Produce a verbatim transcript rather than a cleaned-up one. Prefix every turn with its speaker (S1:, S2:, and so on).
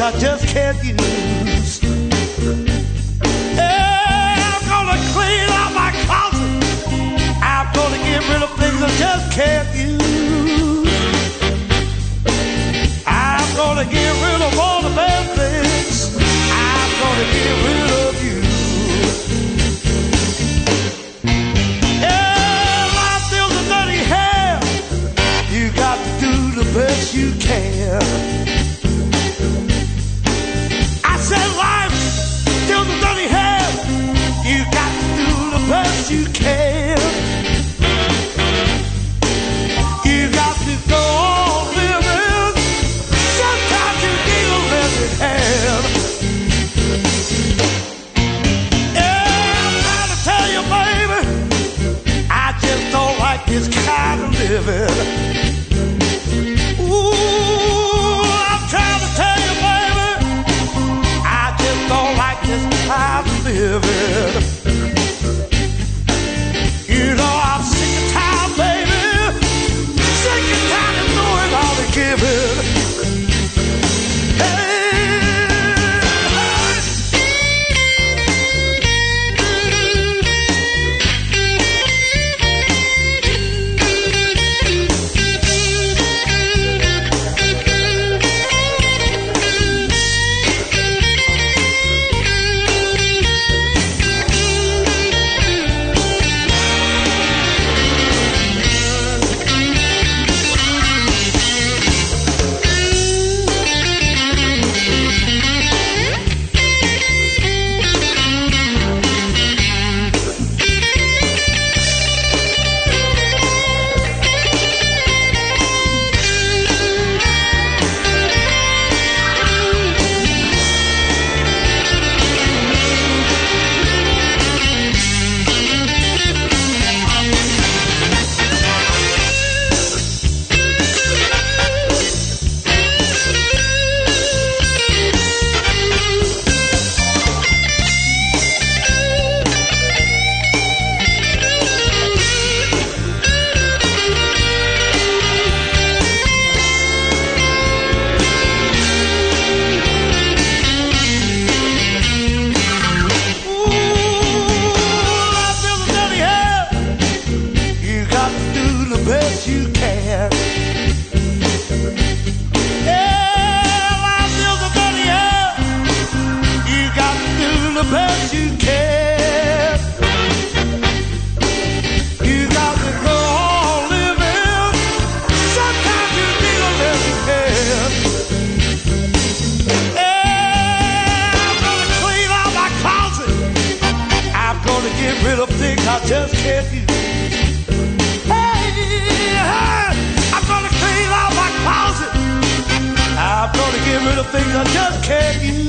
S1: I just can't use. Yeah, I'm gonna clean out my closet. I'm gonna get rid of things I just can't use. I'm gonna get rid of all the bad things. I'm gonna get rid of you. Yeah, life deals a dirty hand. You got to do the best you can. I said life deals a dirty hand. You got to do the best you can. You got to go on living. Sometimes you need a left hand. Yeah, I'm trying to tell you, baby, I just don't like this kind of living. Ooh, I'm trying to tell you, baby, I just don't like this kind of living. You know I'm sick and tired, baby. Sick and tired of knowing all the giving. Hey, I just can't use. Hey, hey, I'm gonna clean out my closet. I'm gonna get rid of things I just can't use.